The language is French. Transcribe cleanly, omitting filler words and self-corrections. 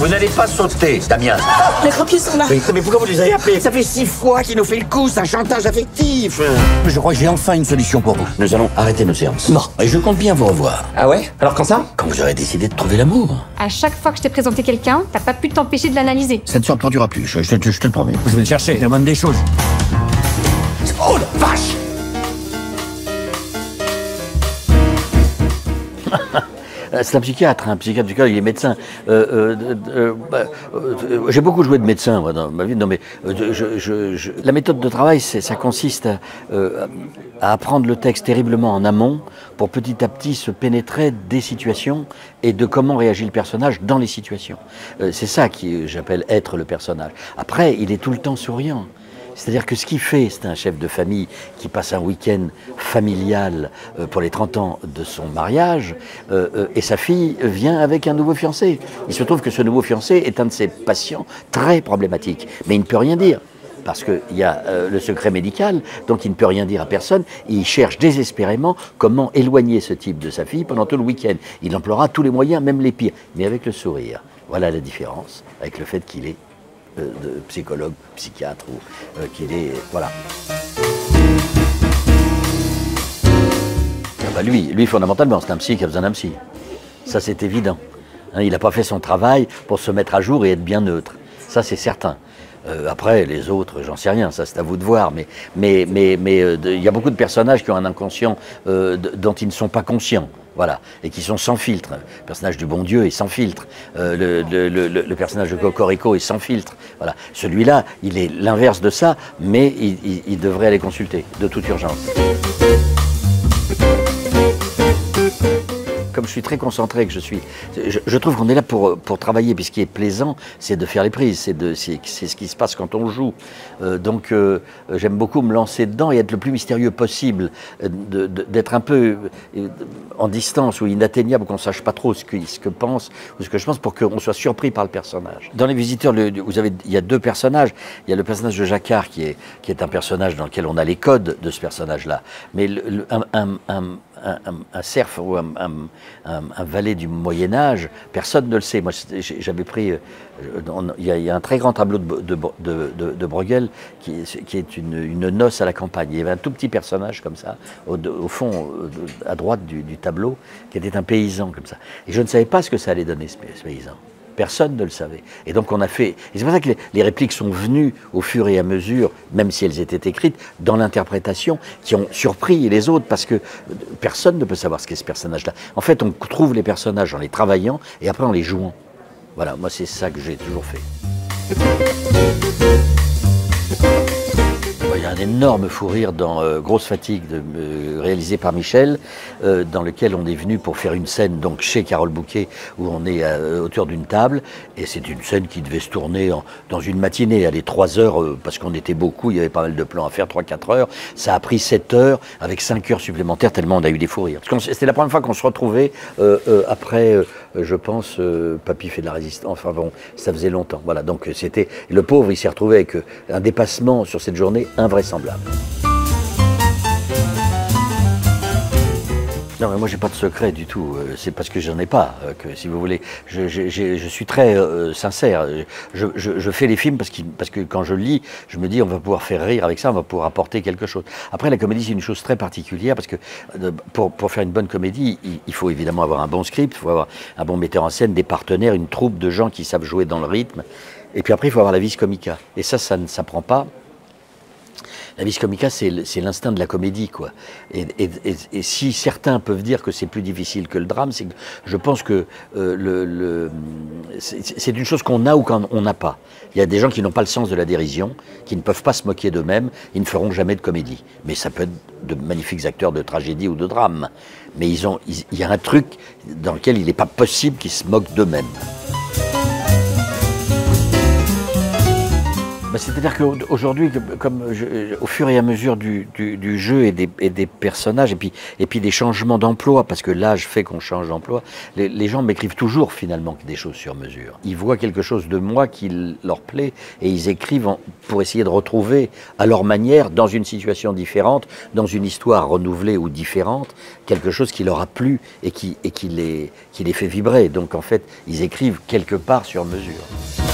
Vous n'allez pas sauter, Damien. Les crapiers sont là. Mais pourquoi vous les avez appelés? Ça fait 6 fois qu'il nous fait le coup, c'est un chantage affectif. Je crois que j'ai enfin une solution pour vous. Nous allons arrêter nos séances. Non. Et je compte bien vous revoir. Ah ouais? Alors quand ça? Quand vous aurez décidé de trouver l'amour. À chaque fois que je t'ai présenté quelqu'un, t'as pas pu t'empêcher de l'analyser. Ça ne se reproduira plus, je te le promets. Vous allez le chercher, la moindre des choses. Oh la vache! C'est un psychiatre, il est médecin. J'ai beaucoup joué de médecin moi, dans ma vie. Non, mais la méthode de travail, ça consiste à apprendre le texte terriblement en amont pour petit à petit se pénétrer des situations et de comment réagit le personnage dans les situations. C'est ça que j'appelle être le personnage. Après, il est tout le temps souriant. C'est-à-dire que ce qu'il fait, c'est un chef de famille qui passe un week-end familial pour les 30 ans de son mariage, et sa fille vient avec un nouveau fiancé. Il se trouve que ce nouveau fiancé est un de ses patients très problématiques, mais il ne peut rien dire. Parce qu'il y a le secret médical, donc il ne peut rien dire à personne. Il cherche désespérément comment éloigner ce type de sa fille pendant tout le week-end. Il emploiera tous les moyens, même les pires, mais avec le sourire. Voilà la différence avec le fait qu'il est de psychologue, psychiatre, ou qu'il est... Voilà. Ah bah lui, fondamentalement, c'est un psy qui a besoin d'un psy. Ça, c'est évident. Hein, il n'a pas fait son travail pour se mettre à jour et être bien neutre. Ça, c'est certain. Après, les autres, j'en sais rien, ça c'est à vous de voir, mais il y a beaucoup de personnages qui ont un inconscient dont ils ne sont pas conscients, voilà, et qui sont sans filtre. Le personnage du bon Dieu est sans filtre, le personnage de Cocorico est sans filtre, voilà. Celui-là, il est l'inverse de ça, mais il devrait aller consulter, de toute urgence. Comme je suis très concentré, je trouve qu'on est là pour travailler. Puis ce qui est plaisant, c'est de faire les prises. C'est ce qui se passe quand on joue. Donc j'aime beaucoup me lancer dedans et être le plus mystérieux possible, d'être un peu en distance ou inatteignable, qu'on ne sache pas trop ce que pense ou ce que je pense, pour qu'on soit surpris par le personnage. Dans Les Visiteurs, il y a 2 personnages. Il y a le personnage de Jacquard qui est un personnage dans lequel on a les codes de ce personnage-là. Mais un serf ou un valet du Moyen-Âge, personne ne le sait. Moi, j'avais pris... Il y a un très grand tableau de Bruegel qui est une noce à la campagne. Il y avait un tout petit personnage comme ça, au fond, à droite du tableau, qui était un paysan comme ça. Et je ne savais pas ce que ça allait donner, ce paysan. Personne ne le savait. Et donc on a fait... Et c'est pour ça que les répliques sont venues au fur et à mesure, même si elles étaient écrites, dans l'interprétation, qui ont surpris les autres, parce que personne ne peut savoir ce qu'est ce personnage-là. En fait, on trouve les personnages en les travaillant, et après en les jouant. Voilà, moi c'est ça que j'ai toujours fait. Il y a un énorme fou rire dans Grosse Fatigue, réalisé par Michel, dans lequel on est venu pour faire une scène donc chez Carole Bouquet, où on est autour d'une table, et c'est une scène qui devait se tourner dans une matinée, aller 3 heures, parce qu'on était beaucoup, il y avait pas mal de plans à faire, 3-4 heures. Ça a pris 7 heures, avec 5 heures supplémentaires, tellement on a eu des fous rires. C'était la première fois qu'on se retrouvait après, je pense, Papy fait de la résistance, enfin bon, ça faisait longtemps. Voilà, donc c'était... Le pauvre, il s'est retrouvé avec un dépassement sur cette journée invraisemblable. Non, mais moi, j'ai pas de secret du tout. C'est parce que j'en ai pas, que, si vous voulez. Je suis très sincère. Je fais les films parce que quand je lis, je me dis, on va pouvoir faire rire avec ça, on va pouvoir apporter quelque chose. Après, la comédie, c'est une chose très particulière, parce que pour faire une bonne comédie, il faut évidemment avoir un bon script, il faut avoir un bon metteur en scène, des partenaires, une troupe de gens qui savent jouer dans le rythme. Et puis après, il faut avoir la vis comica. Et ça ne s'apprend pas. La vis comica, c'est l'instinct de la comédie, quoi. Et si certains peuvent dire que c'est plus difficile que le drame, c'est que je pense que c'est une chose qu'on a ou qu'on n'a pas. Il y a des gens qui n'ont pas le sens de la dérision, qui ne peuvent pas se moquer d'eux-mêmes, ils ne feront jamais de comédie. Mais ça peut être de magnifiques acteurs de tragédie ou de drame. Mais il y a un truc dans lequel il n'est pas possible qu'ils se moquent d'eux-mêmes. C'est-à-dire qu'aujourd'hui, au fur et à mesure du jeu et des personnages, et puis des changements d'emploi, parce que l'âge fait qu'on change d'emploi, les gens m'écrivent toujours finalement des choses sur mesure. Ils voient quelque chose de moi qui leur plaît et ils écrivent pour essayer de retrouver à leur manière, dans une situation différente, dans une histoire renouvelée ou différente, quelque chose qui leur a plu et qui les fait vibrer. Donc en fait, ils écrivent quelque part sur mesure.